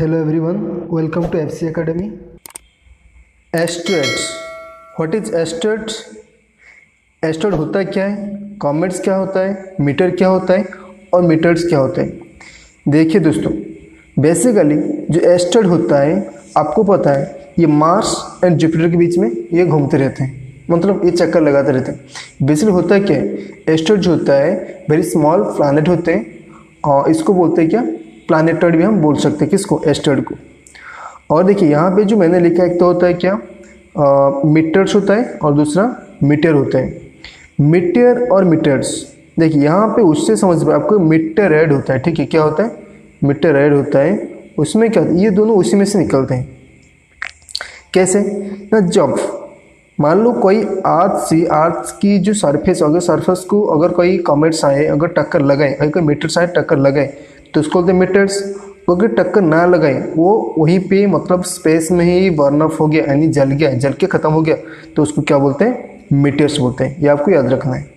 Hello everyone, welcome to FC Academy. Asteroids, what is asteroids? Asteroid होता क्या है, comets क्या होता है, मीटर क्या होता है और मीटर्स क्या होते हैं। देखिए दोस्तों, बेसिकली जो एस्टेरोइड होता है आपको पता है ये मार्स एंड जुपिटर के बीच में ये घूमते रहते हैं, मतलब ये चक्कर लगाते रहते हैं। बेसिकली होता क्या है, एस्टेरोइड जो होता है वेरी स्मॉल प्लैनेट होते हैं और इसको बोलते हैं क्या, प्लैनेटॉइड भी हम बोल सकते हैं किसको, एस्टेरॉइड को। और देखिए यहाँ पे जो मैंने लिखा है, एक तो होता है क्या मीटर्स होता है और दूसरा मीटर होता है। मीटर और मीटर्स, देखिए यहाँ पे उससे समझ में आपको मीटरॉइड होता है, ठीक है। क्या होता है, मीटरॉइड होता है। उसमें क्या होता है, ये दोनों उसी में से निकलते हैं। कैसे ना, जब मान लो कोई अर्थ की जो सरफेस, अगर सरफेस को अगर कोई कॉमेट्स आए, अगर टक्कर लगाए, अगर कोई मीटर्स आए टक्कर लगाए तो उसको बोलते हैं मीटर्स। अगर टक्कर ना लगाए, वो वहीं पे मतलब स्पेस में ही बर्न ऑफ हो गया, यानी जल गया, जल के खत्म हो गया, तो उसको क्या बोलते हैं, मीटर्स बोलते हैं। ये आपको याद रखना है।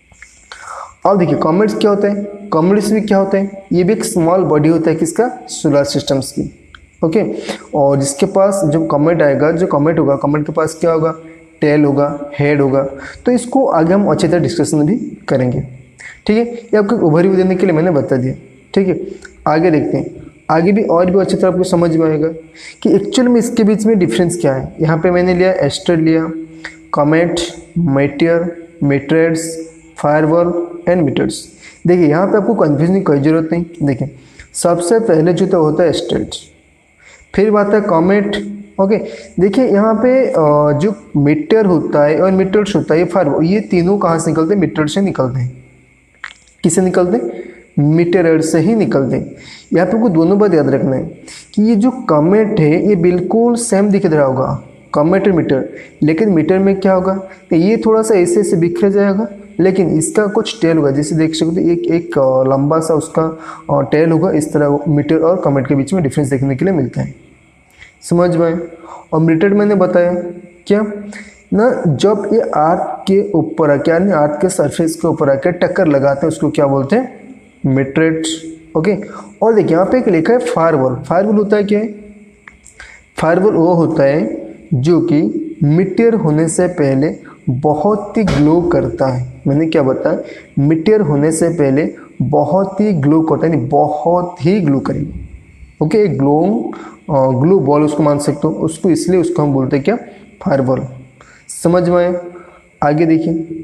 और देखिए कॉमेट्स क्या होता है, कॉमेट्स भी क्या होता है, ये भी एक स्मॉल बॉडी होता है किसका, सोलर सिस्टम्स की, ओके। और जिसके पास जब कॉमेट आएगा, जो कॉमेट होगा, कॉमेट के पास क्या होगा, टेल होगा, हेड होगा। तो इसको आगे हम अच्छी तरह डिस्कशन भी करेंगे, ठीक है। ये आपको ओवरव्यू देने के लिए मैंने बता दिया, ठीक है। आगे देखते हैं, आगे भी और भी अच्छी तरह आपको समझ में आएगा कि एक्चुअल में इसके बीच में डिफरेंस क्या है। यहाँ पे मैंने लिया एस्टेरॉइड, लिया comet, meteor, meteors, fireball and meteors. देखिए यहाँ पे आपको कंफ्यूजन की कोई जरूरत नहीं। देखिए सबसे पहले जो तो होता है एस्टेरॉइड, फिर बात है कॉमेट, ओके। देखिए यहाँ पे जो मीटर होता है और मीटर्स होता है, फायरवॉल, ये तीनों कहाँ से निकलते हैं, मीटर से निकलते हैं। किससे निकलते हैं, मीटरॉइड से ही निकलते हैं। यहाँ पे आपको दोनों बात याद रखना है कि ये जो कॉमेट है ये बिल्कुल सेम दिख रहा होगा, कॉमेट और मीटर, लेकिन मीटर में क्या होगा, ये थोड़ा सा ऐसे ऐसे बिखर जाएगा, लेकिन इसका कुछ टेल होगा, जैसे देख सकते हो एक लंबा सा उसका टेल होगा। इस तरह मीटर और कॉमेट के बीच में डिफरेंस देखने के लिए मिलता है, समझ में। और मीटर मैंने बताया क्या ना, जब ये अर्थ के ऊपर आके, यानी अर्थ के सरफेस के ऊपर आके टक्कर लगाते हैं, उसको क्या बोलते हैं, मीटरेट्स, ओके। और देखिए यहाँ पे एक लिखा है फायरवॉल। फायरवॉल होता है क्या, फायरवॉल वो होता है जो कि मीटियर होने से पहले बहुत ही ग्लो करता है। मैंने क्या बताया, मीटियर होने से पहले बहुत ही ग्लो करता है, यानी बहुत ही ग्लो करेगी, ओके। ग्लो बॉल उसको मान सकते हो, उसको इसलिए उसको हम बोलते हैं क्या, फायरवॉल। समझ में आए, आगे देखिए।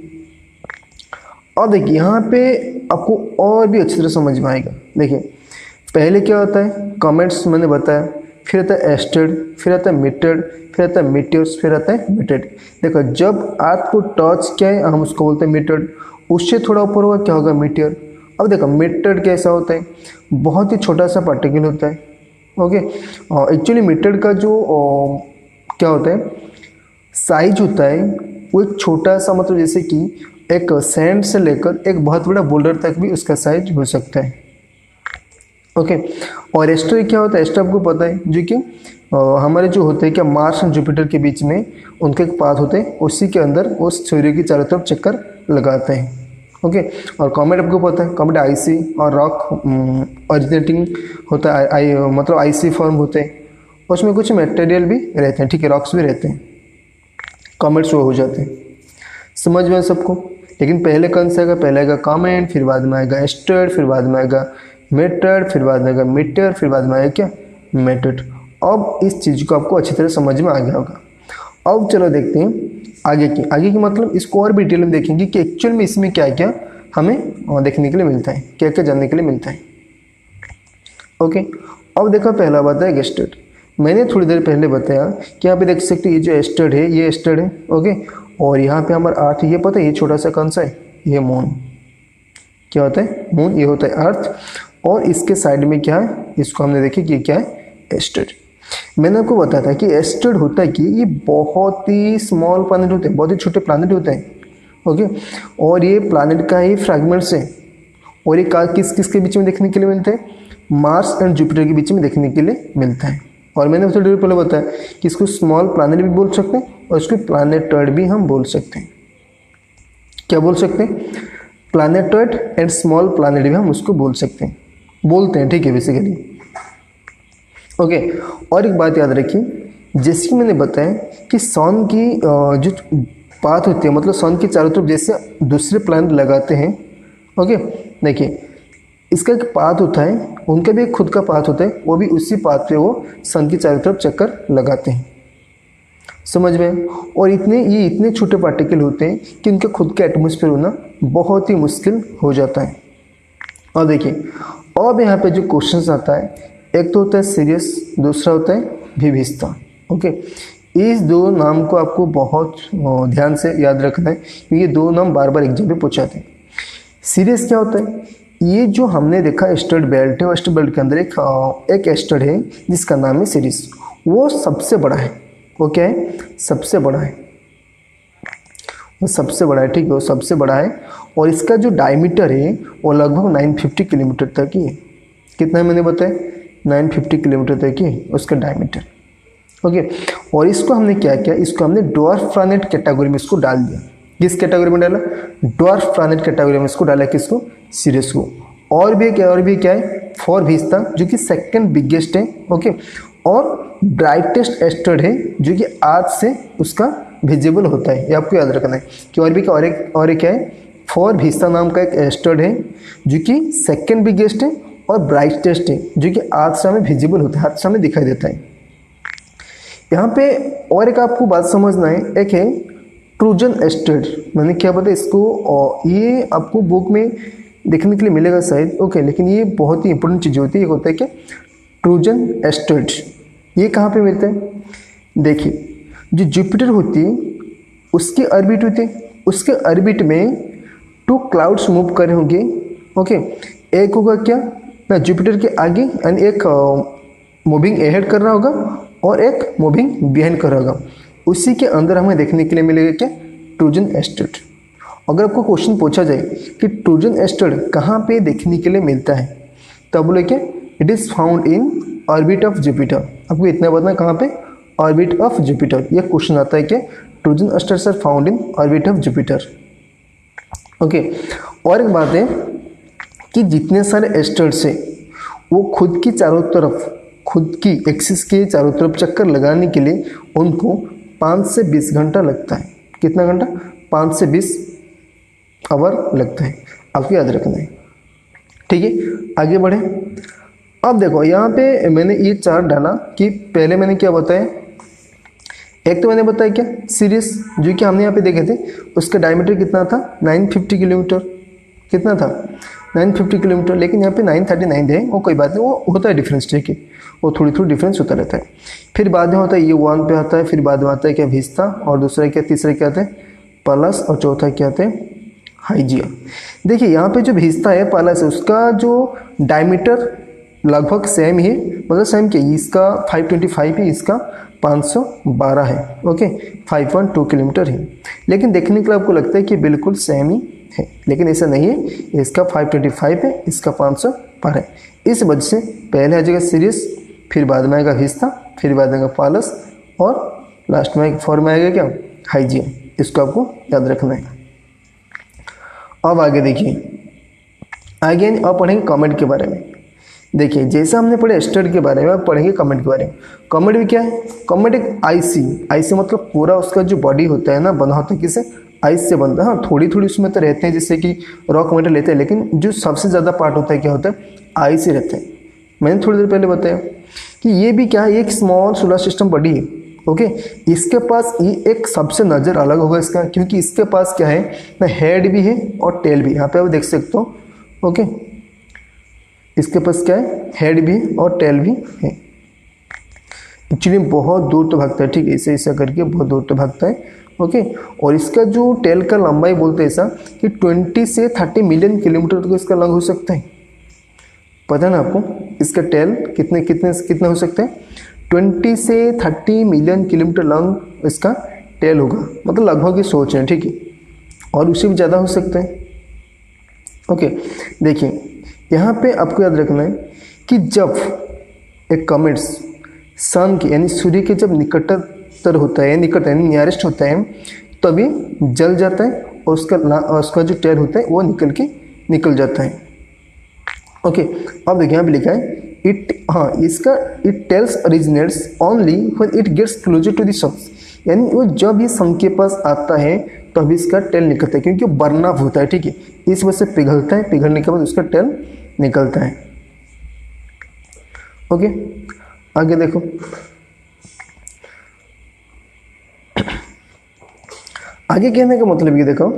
और देखिए यहाँ पे आपको और भी अच्छी तरह समझ में आएगा। देखिए पहले क्या होता है, कॉमेट्स मैंने बताया, फिर आता है एस्टेरॉइड, फिर आता है मीटर्ड, फिर आता है मीटियर्स, फिर आता है मीटेड। देखो जब अर्थ को टच किया है हम उसको बोलते हैं मीटर्ड, उससे थोड़ा ऊपर होगा क्या होगा, मीटियर। अब देखो मीटर्ड कैसा होता है, बहुत ही छोटा सा पार्टिकल होता है, ओके। एक्चुअली मीटर्ड का जो क्या होता है, साइज होता है वो एक छोटा सा, मतलब जैसे कि एक सैंड से लेकर एक बहुत बड़ा बोल्डर तक भी उसका साइज हो सकता है, ओके। और एस्टेरॉइड क्या होता है, एस्टेरॉइड आपको पता है जो कि हमारे जो होते हैं क्या, मार्स और जुपिटर के बीच में उनके एक पाथ होते हैं, उसी के अंदर वो सूर्य की चारों तरफ चक्कर लगाते हैं, ओके। और कॉमेट आपको पता है, कॉमेट आईसी और रॉक ऑरिजिनेटिंग होता है, मतलब आईसी फॉर्म होते हैं, उसमें कुछ मटेरियल भी रहते हैं, ठीक है, रॉक्स भी रहते हैं, कॉमेट्स वो हो जाते हैं। समझ में सबको। लेकिन पहले कौन सा आएगा, पहले आएगा कॉमेट, फिर बाद में आएगा एस्टेरॉइड, फिर बाद में आएगा मीटर्ड, फिर बाद में आएगा मीटर, फिर बाद में आएगा क्या, मीटेड। अब इस चीज़ को आपको अच्छी तरह समझ में आ गया होगा। अब चलो देखते हैं आगे की मतलब इसको और भी डिटेल में देखेंगे कि एक्चुअल में इसमें क्या क्या हमें देखने के लिए मिलता है, क्या क्या जानने के लिए मिलता है, ओके। अब देखो पहला बात है एस्टेरॉइड। मैंने थोड़ी देर पहले बताया कि यहाँ पे देख सकते हैं ये जो एस्टेरॉइड है, ये एस्टेरॉइड है, ओके। और यहाँ पे हमारा अर्थ, ये पता है ये छोटा सा कौन सा है, ये मून। क्या होता है, मून, ये होता है अर्थ। और इसके साइड में क्या है, इसको हमने देखी कि क्या है, एस्टेरॉइड। मैंने आपको बताया था कि एस्टेरॉइड होता है कि ये बहुत ही स्मॉल प्लैनेट होते हैं, बहुत ही छोटे प्लैनेट होते हैं, ओके। और ये प्लैनेट का ही फ्रैगमेंट्स है। और ये किस किस के बीच में देखने के लिए मिलते हैं, मार्स एंड जुपिटर के बीच में देखने के लिए मिलता है। और मैंने थोड़ी देर पहले बताया कि इसको स्मॉल प्लैनेट भी बोल सकते हैं और इसको प्लैनेटॉइड भी हम बोल सकते हैं। क्या बोल सकते हैं, प्लैनेटॉइड एंड स्मॉल प्लैनेट भी हम उसको बोल सकते हैं, बोलते हैं, ठीक है, बेसिकली, ओके, और एक बात याद रखिए, जैसे कि मैंने बताया कि सन की जो पाथ होती है, मतलब सन के चारों तरफ जैसे दूसरे प्लैनेट लगाते हैं। ओके, देखिए इसका एक पाथ होता है, उनका भी एक खुद का पाथ होता है, वो भी उसी पाथ पे वो सन की चारों तरफ चक्कर लगाते हैं। समझ में? और ये इतने छोटे पार्टिकल होते हैं कि उनका खुद का एटमॉस्फेयर होना बहुत ही मुश्किल हो जाता है। और देखिए अब यहाँ पे जो क्वेश्चंस आता है, एक तो होता है सीरियस, दूसरा होता है विभिस्ता। ओके, इस दो नाम को आपको बहुत ध्यान से याद रखना है, क्योंकि ये दो नाम बार बार एग्जाम में पूछाते हैं। सीरियस क्या होता है? ये जो हमने देखा एस्टेरोइड बेल्ट है, वो एस्टेरोइड बेल्ट के अंदर एक एस्टेरोइड है जिसका नाम है सीरियस। वो सबसे बड़ा है। वो क्या है? सबसे बड़ा है। वो सबसे बड़ा है, ठीक है, वो सबसे बड़ा है। और इसका जो डायमीटर है वो लगभग 950 किलोमीटर तक ही है। कितना है मैंने बताया? 950 किलोमीटर तक ही है उसका डायमीटर। ओके, और इसको हमने क्या किया, इसको हमने ड्वार्फ प्लैनेट कैटेगरी में इसको डाल दिया। किस कैटेगरी में डाला? ड्वार्फ प्लैनेट कैटेगरी में इसको डाला। किसको? सीरियस को। और भी क्या है? फोरभिस्ता, जो कि सेकंड बिगेस्ट है। ओके, और ब्राइटेस्ट एस्टेरोइड है जो कि आज से उसका विजिबल होता है। ये आपको याद रखना है कि और एक क्या है? फोरभिस्ता नाम का एक एस्टेरोइड है जो कि सेकंड बिगेस्ट है और ब्राइटेस्ट है, जो कि आज से हमें विजिबल होता है, आज से हमें दिखाई देता है। यहाँ पे और एक आपको बात समझना है, एक है ट्रोजन एस्टेरोइड। मैंने क्या बताया इसको, और ये आपको बुक में देखने के लिए मिलेगा शायद। ओके, लेकिन ये बहुत ही इंपॉर्टेंट चीज़ होती है। एक होता है कि ट्रोजन एस्टेरोइड, ये कहाँ पे मिलते हैं? देखिए, जो जुपिटर होती है उसकी ऑर्बिट होती है, उसके ऑर्बिट में 2 क्लाउड्स मूव कर रहे होंगे। ओके, एक होगा क्या ना जुपिटर के आगे, यानी एक मूविंग अहेड कर रहा होगा और एक मूविंग बिहाइंड कर रहा होगा। उसी के अंदर हमें देखने के लिए मिलेगा क्या? Trojan asteroid. अगर आपको क्वेश्चन पूछा जाए कि ट्रोजन एस्टेरोइड कहाँ पे देखने के लिए मिलता है, तब बोले क्या? It is found in orbit of Jupiter. आपको इतना बताना कहाँ पे? Orbit of Jupiter. यह क्वेश्चन आता है कि Trojan asteroids are found in orbit of Jupiter. Okay, और एक बात है कि जितने सारे एस्टेरोइड्स है वो खुद की चारों तरफ, खुद की एक्सिस के चारों तरफ चक्कर लगाने के लिए उनको 5 से 20 घंटा लगता है। कितना घंटा? 5 से 20 आवर लगता है। आपको याद रखना है, ठीक है। आगे बढ़े। अब देखो यहाँ पे मैंने ये चार्ट डाला कि पहले मैंने क्या बताया, एक तो मैंने बताया क्या? सीरियस, जो कि हमने यहाँ पे देखे थे, उसका डायमीटर कितना था? 950 किलोमीटर। कितना था? 950 किलोमीटर। लेकिन यहाँ पे 939 है, वो कोई बात नहीं, वो होता है डिफरेंस, ठीक है, वो थोड़ी डिफरेंस होता रहता है। फिर बाद में होता है ये 1 पे आता है, फिर बाद में आता है क्या? विस्ता, और दूसरा क्या? तीसरा क्या आता है? पालस, और चौथा क्या आता है? हाइजिया। देखिए यहाँ पे जो विस्ता है, पालस है, उसका जो डायमीटर लगभग सेम ही है, मतलब सेम क्या? इसका 525 है, इसका 512 है। ओके, 512 किलोमीटर है। लेकिन देखने के लिए आपको लगता है कि बिल्कुल सेम ही है, लेकिन ऐसा नहीं है। इसका 525 है, इसका 512 है। इस वजह से पहले आ जाएगा सीरियस, फिर बाद में आएगा विस्ता, फिर बाद में आएगा पालस, और लास्ट में फॉर में आएगा क्या? हाइजिया। इसको आपको याद रखना है। अब आगे देखिए, आगे अब पढ़ेंगे कॉमेट के बारे में। देखिए जैसा हमने पढ़े एस्टेरोइड के बारे में, अब पढ़ेंगे कॉमेट के बारे में। कॉमेट भी क्या है? कॉमेट एक आइसी मतलब पूरा उसका जो बॉडी होता है ना, बना होता है किससे? आइस से बनता है। हाँ, थोड़ी उसमें तो रहते हैं, जैसे कि रॉक मेटल लेते हैं, लेकिन जो सबसे ज़्यादा पार्ट होता है क्या होता है? आइस ही रहते हैं। मैंने थोड़ी देर पहले बताया कि ये भी क्या है? एक स्मॉल सोलर सिस्टम बॉडी है। ओके, इसके पास ये एक सबसे नज़र अलग होगा इसका, क्योंकि इसके पास क्या है ना, हेड भी है और टेल भी। यहाँ पे आप देख सकते हो। ओके, इसके पास क्या है? हेड भी और टेल भी है। एक्चुअली बहुत दूर तो भागता है, ठीक है, ऐसे ऐसा करके बहुत दूर तो भागता है। ओके, और इसका जो टेल का लंबाई बोलते हैं ऐसा कि 20 से 30 मिलियन किलोमीटर तक इसका लंग हो सकता है। पता है ना आपको इसका टेल कितना हो सकता है? 20 से 30 मिलियन किलोमीटर लंग इसका टेल होगा, मतलब लगभग ये सोच रहे हैं, ठीक है, और उससे भी ज़्यादा हो सकता है। ओके, देखिए यहाँ पे आपको याद रखना है कि जब एक कॉमेट्स सन के यानी सूर्य के जब निकटतर होता है, निकट यानी नियरेस्ट होता है, तभी जल जाता है और उसका जो टेल होता है वो निकल जाता है। ओके, अब देखिए यहाँ पे लिखा है इसका it tails originates only when it gets closer to the sun, यानी वो जब ये सन के पास आता है तभी इसका टेल निकलता है, क्योंकि बर्न अप होता है, ठीक है, इस वजह से पिघलता है, पिघलने के बाद उसका टेल निकलता है। ओके, आगे देखो, आगे कहने का मतलब ये देखो,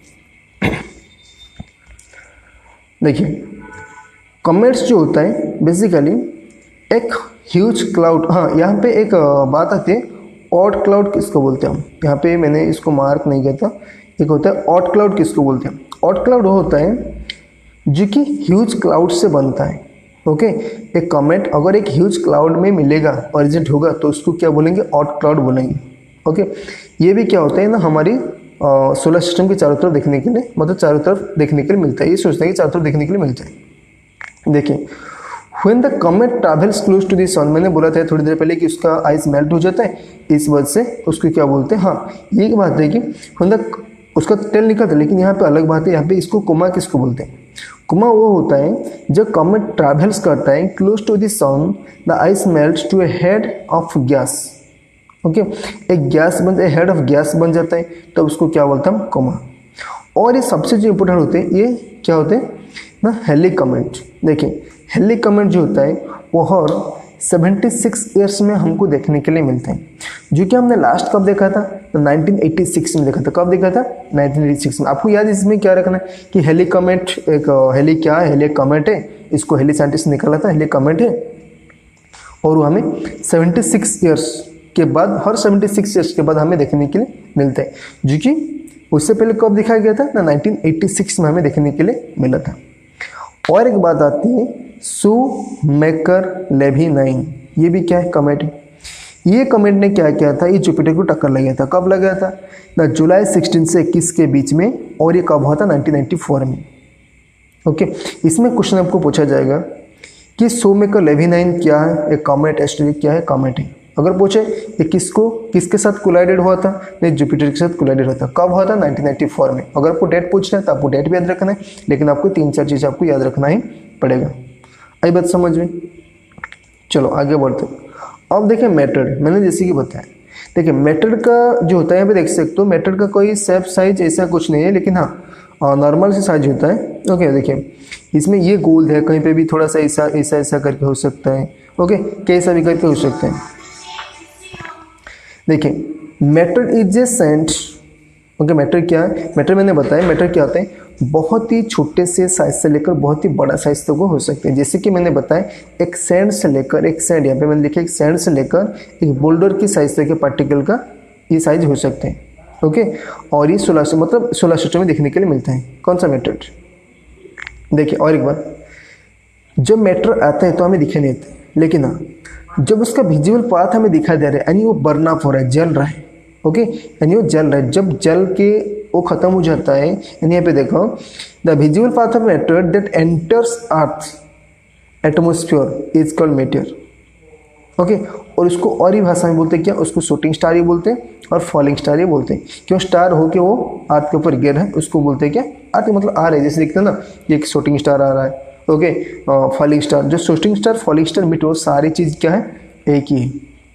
देखिए कॉमेट्स जो होता है बेसिकली एक ह्यूज क्लाउड, हाँ यहाँ पे एक बात आती है, ऑड क्लाउड किसको बोलते हैं हम, यहाँ पे मैंने इसको मार्क नहीं किया था, एक होता है ऑड क्लाउड किसको बोलते हैं। ऑड क्लाउड वो होता है जो कि ह्यूज क्लाउड से बनता है। ओके, एक कॉमेट अगर एक ह्यूज क्लाउड में मिलेगा, ओरिजिनेट होगा, तो उसको क्या बोलेंगे, ऑड क्लाउड बोलेंगे। ओके, ये भी क्या होता है ना, हमारी सोलर सिस्टम के चारों तरफ देखने के लिए, मतलब चारों तरफ देखने के लिए मिलता है, ये सोचते हैं कि चारों तरफ देखने के लिए मिलता है। देखिए when the comet travels close to the sun, मैंने बोला था थोड़ी देर पहले कि उसका आइस मेल्ट हो जाता है, इस वजह से उसको क्या बोलते हैं, हाँ ये एक बात है कि व्हेन द उसका टेल निकलता है, लेकिन यहाँ पे अलग बात है, यहाँ पे इसको कोमा किसको बोलते हैं, कोमा वो होता है जब कॉमेट ट्रैवल्स करता है close to the sun, the ice melts to a head of gas. Okay, एक गैस बन जाए, हेड ऑफ गैस बन जाता है, तब उसको क्या बोलते हैं हम, कोमा। और ये सबसे जो इंपॉर्टेंट होते हैं, ये क्या होते हैं ना, हेलिक कॉमेट। देखिए हेलिक कॉमेट जो होता है वो हर 76 ईयर्स में हमको देखने के लिए मिलते हैं, जो कि हमने लास्ट कब देखा था, तो 1986 में देखा था। कब देखा था, 1986 में। आपको याद है इसमें क्या रखना है कि हेलिक कॉमेट एक हेली क्या है, हेलिक कॉमेट है, इसको हेली साइंटिस्ट निकाला था, हेलिक कॉमेट है, और वो हमें 76 ईयर्स के बाद, हर 76 ईयर्स के बाद हमें देखने के लिए मिलते हैं, जो कि उससे पहले कब दिखाया गया था ना, 1986 में हमें देखने के लिए मिला था। और एक बात आती है शूमेकर-लेवी-9, ये भी क्या है, कॉमेट है। ये कॉमेट ने क्या किया था, ये जुपिटर को टक्कर लगा था। कब लगा था ना, जुलाई 16 से 21 के बीच में, और ये कब हुआ था, 1994 में। ओके, इसमें क्वेश्चन आपको पूछा जाएगा कि शूमेकर-लेवी-9 क्या है, एक कॉमेट एस्टेरॉइड क्या है, कॉमेट है। अगर पूछे ये किसके साथ कोलाइडेड हुआ था, नहीं जुपिटर के साथ कोलाइडेड हुआ था। कब हुआ था, 1994 में। अगर आपको डेट पूछ रहे हैं तो आपको डेट भी याद रखना है, लेकिन आपको 3-4 चीज़ आपको याद रखना ही पड़ेगा। आई बात समझ में, चलो आगे बढ़ते। अब देखें मेथड, मैंने जैसे कि बताया, देखिए मेथड का जो होता है, यहाँ पे देख सकते हो, मेथड का कोई शेप साइज ऐसा कुछ नहीं है, लेकिन हाँ नॉर्मल से साइज होता है। ओके, देखिए इसमें ये गोल है, कहीं पे भी थोड़ा सा ऐसा ऐसा ऐसा करके हो सकता है। ओके, कैसा भी करके हो सकता है। देखिए matter is a scent. Okay, matter क्या है, मैटर मैंने बताया, मैटर क्या होता है, बहुत ही छोटे से साइज से लेकर बहुत ही बड़ा साइज तक वो हो सकते हैं। जैसे कि मैंने बताया एक सैंड से लेकर, एक सैंड यहाँ पे मैंने लिखा, एक सैंड से लेकर एक बोल्डर की साइज तक के पार्टिकल का ये साइज हो सकते हैं। ओके, और ये सोलर सिस्टम में देखने के लिए मिलता है। कौन सा मैटर, देखिए और एक बात, जब मैटर आता है तो हमें दिखाई नहीं देता, लेकिन हाँ जब उसका विजुअल पाथ हमें दिखाई दे रहा है, यानी वो बर्न अप हो रहा है, जल रहा है। ओके, यानी वो जल रहा है, जब जल के वो खत्म हो जाता है, यानी यहाँ पे देखो, the visual path of matter that enters earth atmosphere is called matter. Okay, और उसको और ही भाषा में बोलते हैं क्या, उसको शूटिंग स्टार ही बोलते हैं और फॉलिंग स्टार ही बोलते हैं। क्यों, स्टार हो के वो अर्थ के ऊपर गिर है, उसको बोलते हैं क्या, अर्थ मतलब आ रहा है, जैसे दिखते हैं ना, ये एक शूटिंग स्टार आ रहा है। ओके, फॉलिंग स्टार, जो shooting star, falling star, meteor, सारी चीज़ क्या है, एक ही है।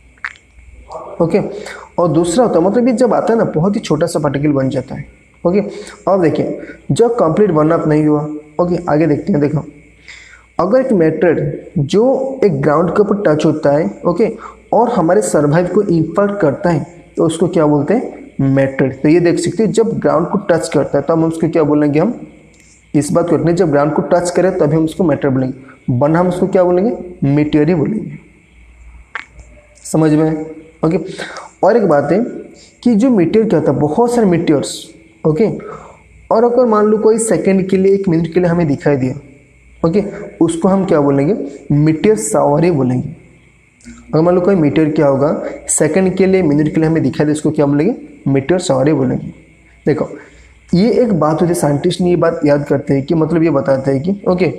ओके, और दूसरा होता है, मतलब ये जब आता है ना, बहुत ही छोटा सा पार्टिकल बन जाता है। ओके, अब देखिए जब कंप्लीट बर्न अप नहीं हुआ। ओके, आगे देखते हैं। देखो अगर एक मैटर जो एक ग्राउंड के ऊपर टच होता है, ओके, और हमारे सर्वाइव को इम्पैक्ट करता है, तो उसको क्या बोलते हैं, मैटर। तो ये देख सकते हैं, जब ग्राउंड को टच करता है तो हम उसको क्या बोलेंगे, हम इस बात को रखने, जब ग्राउंड को टच करें तभी हम उसको मैटर बोलेंगे, वरना हम उसको क्या बोलेंगे, मीटियर ही बोलेंगे। समझ में। ओके, और एक बात है कि जो मीटियर क्या होता है, बहुत सारे मीटियर्स। ओके, और अगर मान लो कोई सेकंड के लिए, 1 मिनट के लिए हमें दिखाई दिया, ओके, उसको हम क्या बोलेंगे, मीटियर शावर ही बोलेंगे। अगर मान लो कोई मीटियर क्या होगा, सेकंड के लिए, मिनट के लिए हमें दिखाई दे, उसको क्या बोलेंगे, मीटियर शावर ही बोलेंगे। देखो ये एक बात होती है, साइंटिस्ट ने ये बात याद करते हैं कि मतलब ये बताते हैं कि ओके,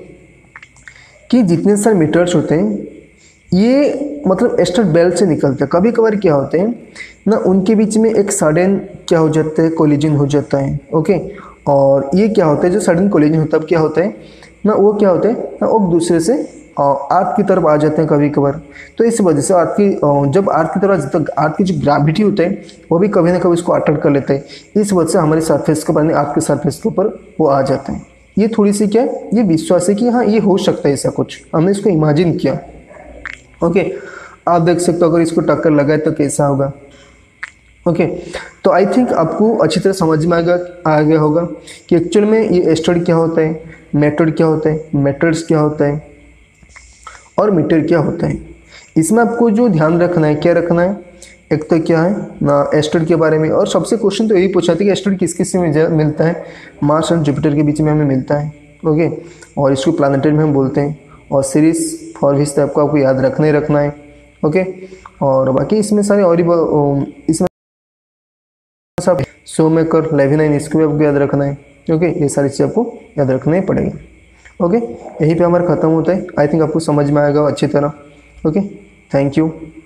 कि जितने सारे मीटर्स होते हैं ये मतलब एस्टेरॉइड बेल्ट से निकलते हैं। कभी कभार क्या होते हैं ना, उनके बीच में एक सडन क्या हो जाता है, कोलिजन हो जाता है। ओके, और ये क्या होता है, जो सडन कोलिजन होता है, क्या होता है ना, वो क्या होता है ना, वो दूसरे से अर्थ की तरफ आ जाते हैं कभी कभार। तो इस वजह से अर्थ की जब अर्थ की तरफ तो अर्थ की जो ग्रेविटी होता है वो भी कभी ना कभी इसको अट्रैक्ट कर लेता है। इस वजह से हमारे सरफेस के ऊपर अर्थ के सरफेस के ऊपर वो आ जाते हैं। ये थोड़ी सी क्या है, ये विश्वास है कि हाँ ये हो सकता है ऐसा कुछ, हमने इसको इमेजिन किया। ओके, आप देख सकते हो अगर इसको टक्कर लगाए तो कैसा होगा। ओके, तो आई थिंक आपको अच्छी तरह समझ में आ गया होगा कि एक्चुअल में ये एस्टेरोइड क्या होता है, मेथड क्या होता है, मेथड्स क्या होता है और मीटर क्या होता है। इसमें आपको जो ध्यान रखना है, क्या रखना है, एक तो क्या है ना एस्टेरोइड के बारे में। और सबसे क्वेश्चन तो यही पूछा था कि एस्टेरोइड किस किस में मिलता है, मार्स और जुपिटर के बीच में हमें मिलता है। ओके, और इसको प्लानिटेड में हम बोलते हैं। और सीरीज फॉरविच टाइप को आपको याद रखना है। ओके, और बाकी इसमें सारे और इसमें सब शोमेकर, लेविनाइन, इसको भी आपको याद रखना है। ओके, ये सारी चीज़ आपको याद रखने पड़ेगी। ओके, यहीं पे हमारा खत्म होता है। आई थिंक आपको समझ में आएगा अच्छी तरह। Okay, thank you.